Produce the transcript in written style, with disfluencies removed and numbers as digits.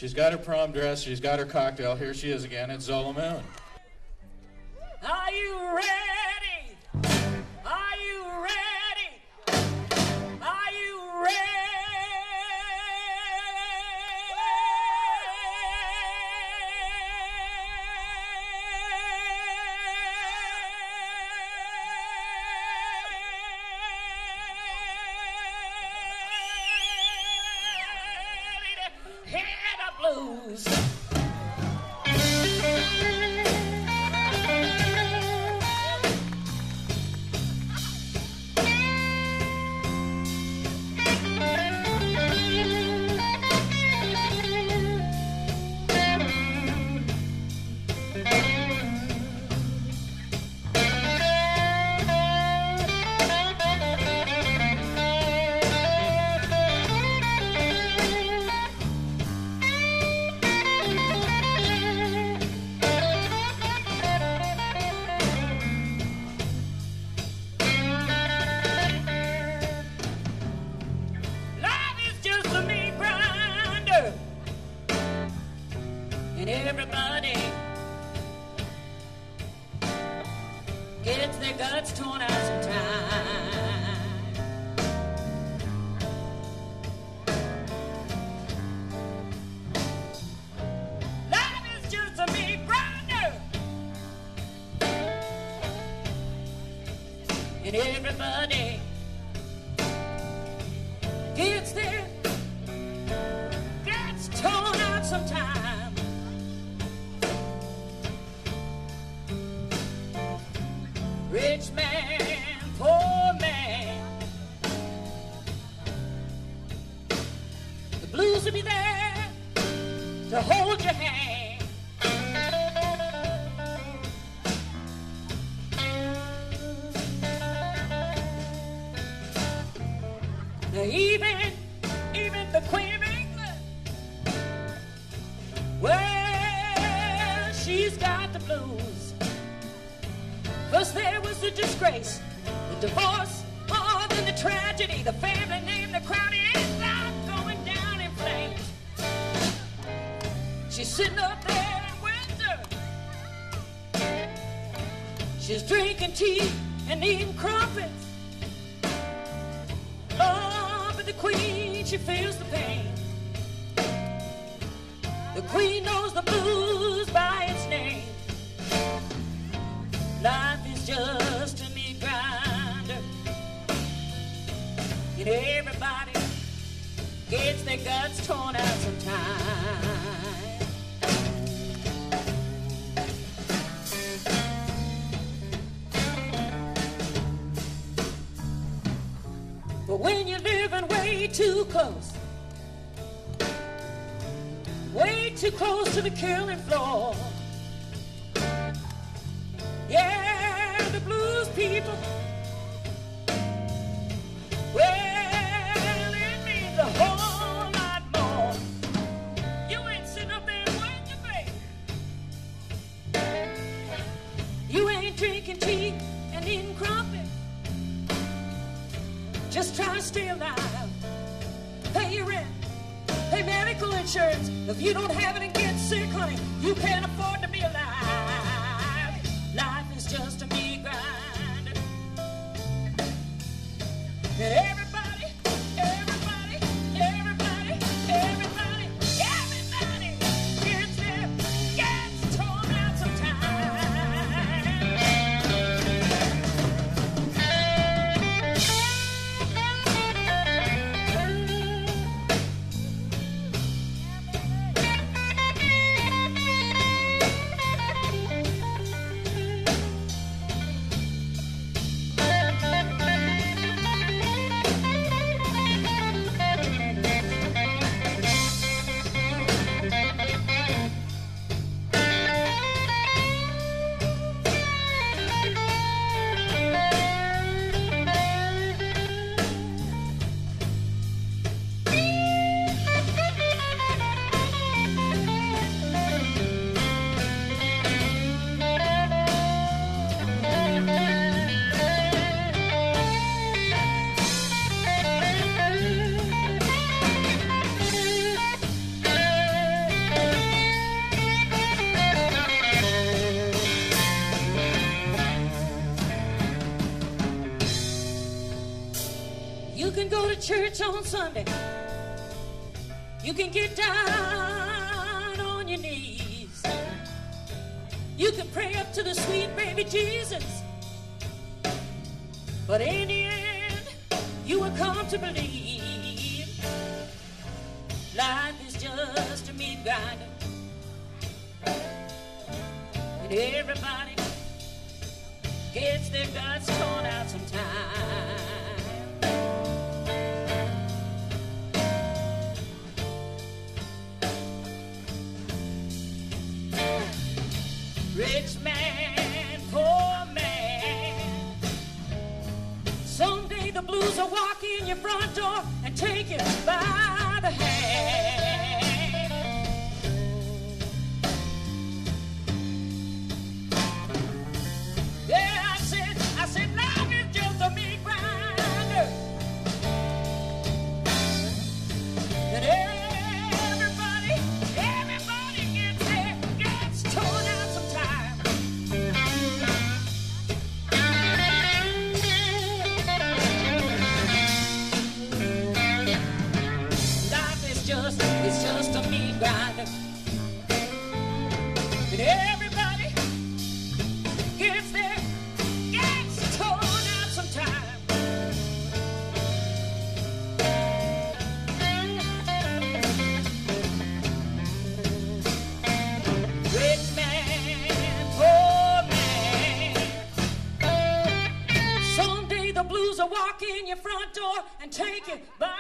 She's got her prom dress, she's got her cocktail. Here she is again, it's Zola Moon. Are you ready? Are you ready? Are you ready? Hear the blues. And everybody gets their guts torn out sometime. Life is just a meat grinder, and everybody gets their guts torn out sometime. Rich man, poor man, the blues will be there to hold your hand. Now even the Queen of England, well, she's got the blues. First there was the disgrace, the divorce, oh, then the tragedy, the family name, the crown, it's not going down in flames. She's sitting up there in Windsor. She's drinking tea and eating crumpets. Oh, but the Queen, she feels the pain. The Queen knows the blues by its name. Life is just a meat grinder, and everybody gets their guts torn out sometime. But when you're living way too close to the killing floor, yeah, the blues people, well, it means a whole lot more. You ain't sitting up there waiting to pay. You ain't drinking tea and eating crumpet. Just try to stay alive. Pay your rent, pay medical insurance. If you don't have it and get sick, honey, you can't afford to be alive. Life is just a meat grinder. Everybody, everybody, everybody, everybody, everybody gets their guts torn out sometime. church on Sunday. You can get down on your knees. You can pray up to the sweet baby Jesus. But in the end, you will come to believe life is just a meat grinder. And everybody gets their guts torn out sometime. Rich man, poor man. Someday the blues will walk in your front door and take you by the hand. Yeah, I said, life is just a meat grinder. And everybody gets torn out sometime. Life is just a meat grinder. And everybody gets torn out sometime. Rich man, poor man. Someday the blues will walk in your front door and take you by